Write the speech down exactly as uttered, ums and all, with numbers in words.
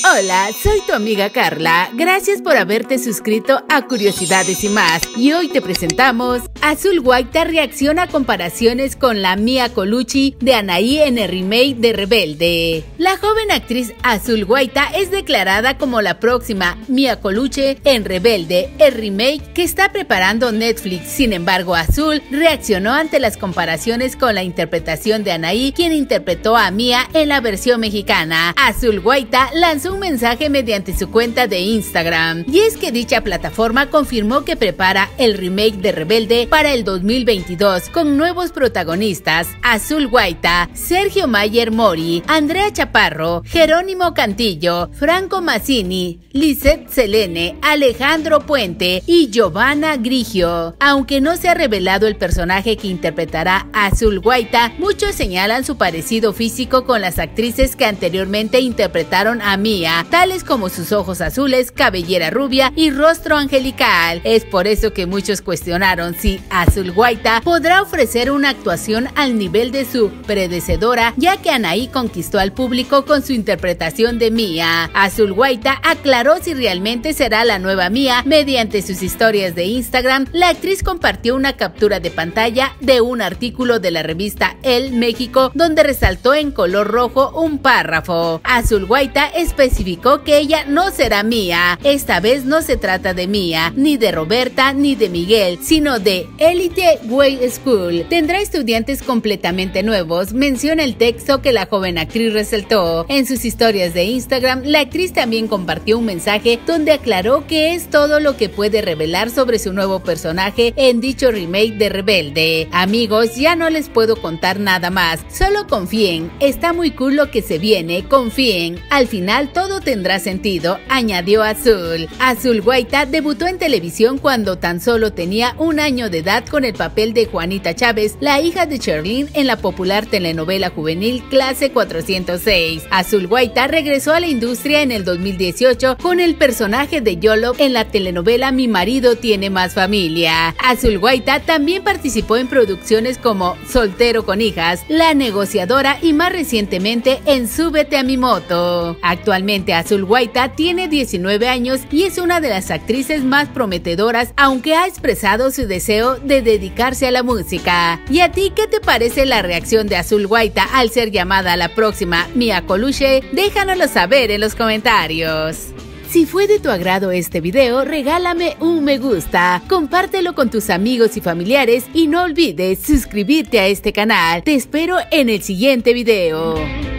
Hola, soy tu amiga Carla. Gracias por haberte suscrito a Curiosidades y Más. Y hoy te presentamos: Azul Guaita reacciona a comparaciones con la Mia Colucci de Anaí en el remake de Rebelde. La joven actriz Azul Guaita es declarada como la próxima Mia Colucci en Rebelde, el remake que está preparando Netflix. Sin embargo, Azul reaccionó ante las comparaciones con la interpretación de Anaí, quien interpretó a Mia en la versión mexicana. Azul Guaita lanzó un mensaje mediante su cuenta de Instagram, y es que dicha plataforma confirmó que prepara el remake de Rebelde para el dos mil veintidós con nuevos protagonistas: Azul Guaita, Sergio Mayer Mori, Andrea Chaparro, Jerónimo Cantillo, Franco Mazzini, Lisette Selene, Alejandro Puente y Giovanna Grigio. Aunque no se ha revelado el personaje que interpretará a Azul Guaita, muchos señalan su parecido físico con las actrices que anteriormente interpretaron a Mia, tales como sus ojos azules, cabellera rubia y rostro angelical. Es por eso que muchos cuestionaron si Azul Guaita podrá ofrecer una actuación al nivel de su predecesora, ya que Anaí conquistó al público con su interpretación de Mia. Azul Guaita aclaró si realmente será la nueva Mia. Mediante sus historias de Instagram, la actriz compartió una captura de pantalla de un artículo de la revista El México, donde resaltó en color rojo un párrafo. Azul Guaita especificó que ella no será Mia. Esta vez no se trata de Mia, ni de Roberta, ni de Miguel, sino de Elite Way School. Tendrá estudiantes completamente nuevos, menciona el texto que la joven actriz resaltó. En sus historias de Instagram, la actriz también compartió un mensaje donde aclaró que es todo lo que puede revelar sobre su nuevo personaje en dicho remake de Rebelde. Amigos, ya no les puedo contar nada más, solo confíen, está muy cool lo que se viene, confíen, al final todo tendrá sentido, añadió Azul. Azul Guaita debutó en televisión cuando tan solo tenía un año de edad con el papel de Juanita Chávez, la hija de Sherlyn, en la popular telenovela juvenil Clase cuatrocientos seis. Azul Guaita regresó a la industria en el dos mil dieciocho con el personaje de Yolo en la telenovela Mi marido tiene más familia. Azul Guaita también participó en producciones como Soltero con hijas, La negociadora y más recientemente en Súbete a mi moto. Actualmente Azul Guaita tiene diecinueve años y es una de las actrices más prometedoras, aunque ha expresado su deseo de dedicarse a la música. ¿Y a ti qué te parece la reacción de Azul Guaita al ser llamada la próxima Mia Colucci? Déjanoslo saber en los comentarios. Si fue de tu agrado este video, regálame un me gusta, compártelo con tus amigos y familiares y no olvides suscribirte a este canal. Te espero en el siguiente video.